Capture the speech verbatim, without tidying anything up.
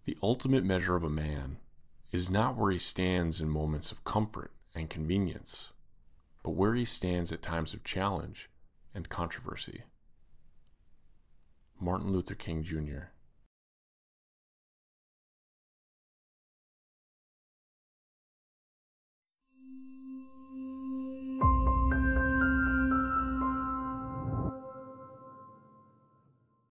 The ultimate measure of a man is not where he stands in moments of comfort and convenience, but where he stands at times of challenge and controversy. Martin Luther King Junior